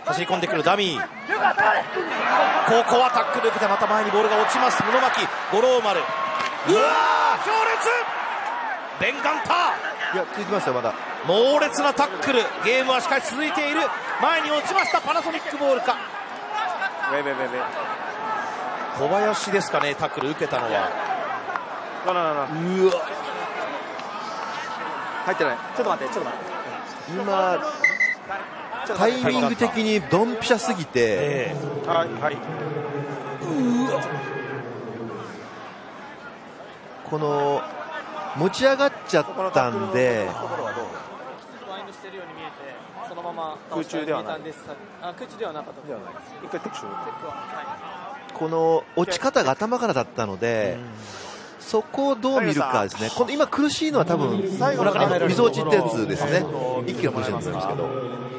走り込んでくるダミー、ここはタックル受けてまた前にボールが落ちます。布巻、五郎丸、うわー強烈、ベンガンター、 いやついてますよ、まだ猛烈なタックル、ゲームはしかし続いている。前に落ちました。パナソニックボールか、小林ですかね、タックル受けたのは。 うわ、 入ってない。ちょっと待って。 今タイミング的にドンピシャすぎて、この持ち上がっちゃったんで、 そのまま空中ではない。 空中ではなかったと思います。 一回特殊。 この落ち方が頭からだったので、そこをどう見るかですね。この今苦しいのは多分お腹に溝落ちってやつですね。一気に苦しいんですけど。